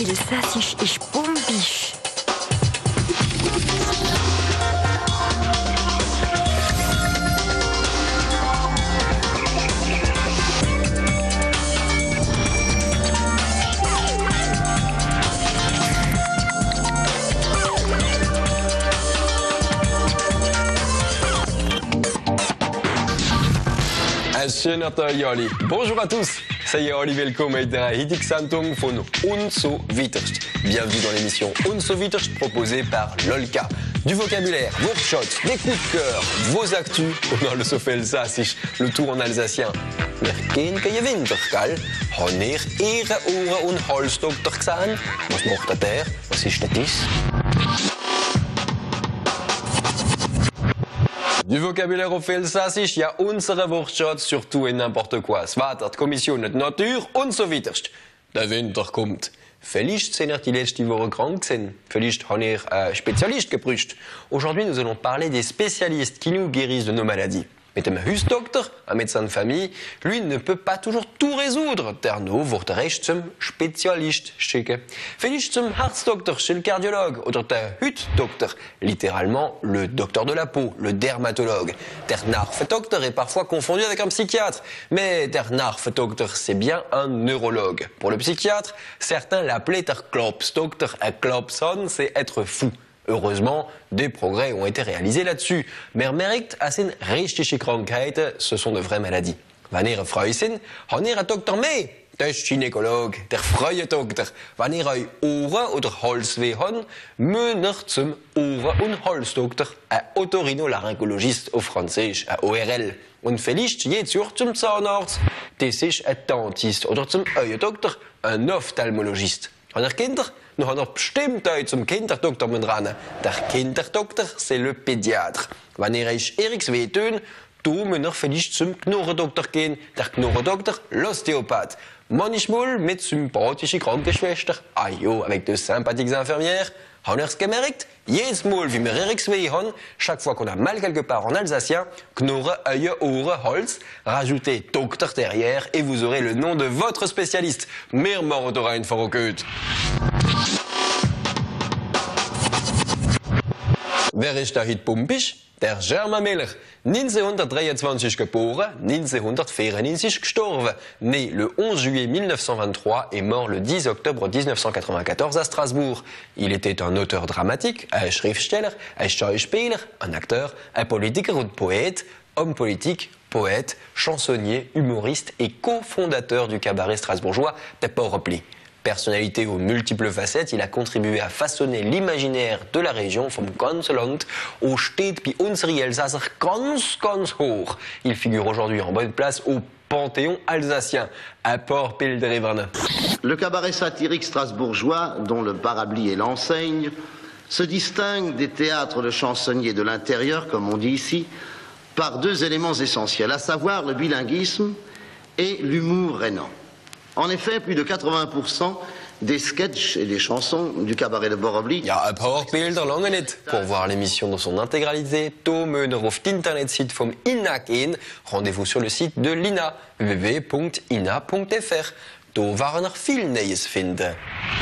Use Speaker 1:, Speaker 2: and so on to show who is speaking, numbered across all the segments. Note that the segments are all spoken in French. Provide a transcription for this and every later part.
Speaker 1: Elsassisch ist bombisch.
Speaker 2: Ein schöner Tag, Jolly. Bonjour à tous. C'est Jolly, willkommen in der heutigen Sendung von Und so weiterst. Bienvenue dans l'émission Und so weiterst proposée par Lolka. Du vocabulaire, vos shots, des coups de cœur, vos actus. On a le Sofel Sassisch, le tour en alsacien. Wir gehen je winter, gell? Haben ihr Ihre Ohren und Halsdoktor gesehen? Was macht der? Was ist das? Du vocabulaire auf Elsassisch, ja unsere Wortschatz sur tout et n'importe quoi. Es wartet die Kommission de Natur und so weiterst. Der Winter kommt. Vielleicht sind ihr die letzte Woche krank gewesen. Vielleicht habt ihr einen Spezialist geprüft. Aujourd'hui, nous allons parler des spécialistes qui nous guérissent de nos maladies. Mit dem Hausdoktor, un médecin de famille, lui ne peut pas toujours tout résoudre. Terno wird recht zum Spezialist schicken. Vielleicht zum Herzdoktor chez le cardiologue oder der Hütdoktor, littéralement le docteur de la peau, le dermatologue. Der Narfdoktor est parfois confondu avec un psychiatre, mais der Narfdoktor c'est bien un neurologue. Pour le psychiatre, certains l'appelaient der Klopsdoktor. Un Klopson, c'est être fou. Heureusement, des progrès ont été réalisés là-dessus. Mais merkt als in richtige Krankheiten, ce sont de vraies maladies. Wanneer vrij zijn, wanneer een dokter mee, der gynaecoloog, der vrije dokter. Wanneer euch Ohren oder Halsweh haben, müsst zum Ohren- und Halsdokter, ein Otorhinolaryngologist auf Französisch, ein ORL. Und vielleicht geht's auch zum Zahnarzt, das ist ein Dentist, oder zum Augendoktor, ein Ophthalmologist. Und der Kinder, nous haben bestimmt heute zum Kinderdoktor ran. Der Kinderdoktor, c'est le Pädiatre. Wenn ihr euch weh tun, du müsst vielleicht zum Knurredoktor gehen. Der Knurredoktor, l'ostéopathe. Manchmal mit sympathischen Krankenschwestern, ah jo, avec de sympathiques infirmières. Haben ihr es gemerkt? Jedes Mal, wie wir weh haben, chaque fois qu'on a mal quelque part en alsacien, Knurre, Œil, Ohren, Holz, rajoutez Doktor derrière et vous aurez le nom de votre spécialiste. Mehr Mord rein verrückt. Wer ist da heute pumpisch? Der Germain Miller, 1923 geboren, 1994 gestorben. Né le 11 juillet 1923 et mort le 10 octobre 1994 à Strasbourg. Il était un auteur dramatique, un Schriftsteller, un Schauspieler, un acteur, un Politiker und Poète, homme politique, poète, chansonnier, humoriste et cofondateur du cabaret strasbourgeois Der Porpli. Personnalité aux multiples facettes, il a contribué à façonner l'imaginaire de la région vom ganzen Land und steht bei unseren Elsasser ganz, ganz hoch. Il figure aujourd'hui en bonne place au Panthéon alsacien, à Port-Pildreverne.
Speaker 3: Le cabaret satirique strasbourgeois, dont le Parabli est l'enseigne, se distingue des théâtres de chansonniers de l'intérieur, comme on dit ici, par deux éléments essentiels, à savoir le bilinguisme et l'humour rhénan. En effet, plus de 80% des sketchs et des chansons du cabaret de Borobli.
Speaker 2: Ja, ein paar Bilder lange nicht. Pour voir l'émission dans son intégralité, da müsst ihr auf die Internetsite vom INA gehen. Rendez-vous sur le site de l'INA, www.ina.fr. Da waren noch viel Neues finden.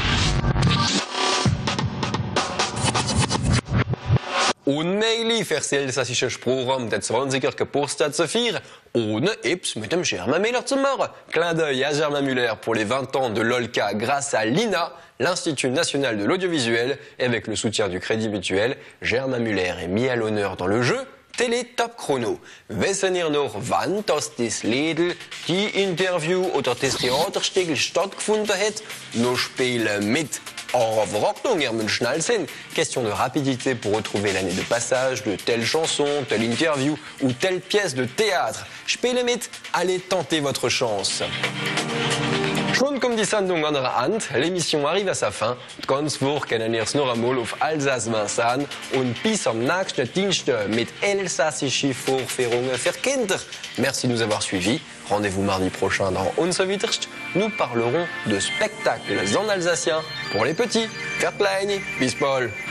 Speaker 2: Unmöglich für das elsassische Sprachraum den 20er Geburtstag zu feiern, ohne etwas mit dem Germain Miller zu machen. Clin d'œil à Germain Müller pour les 20 ans de l'Olka grâce à l'INA, l'Institut national de l'audiovisuel, et avec le soutien du Crédit Mutuel, Germain Müller est mis à l'honneur dans le jeu Télé Top Chrono. Wissen ihr noch, wann das Lied, die Interview oder das Theaterstück stattgefunden hat? Nos spielen mit. Aber Achtung, ihr müsst schnell sein. Question de rapidité pour retrouver l'année de passage de telle chanson, telle interview ou telle pièce de théâtre. Spiele mit, allez tenter votre chance. Schon kommt die Sendung an der Hand, l'émission arrive à sa fin. Ganz Woche können ihr es noch einmal auf Alsace-Vincent und bis am nächsten Dienstag mit elsassische Vorführungen für Kinder. Merci de nous avoir suivis. Rendez-vous mardi prochain dans Und so weiterst. Nous parlerons de spectacles en alsacien pour les petits. Fair play, bis bald.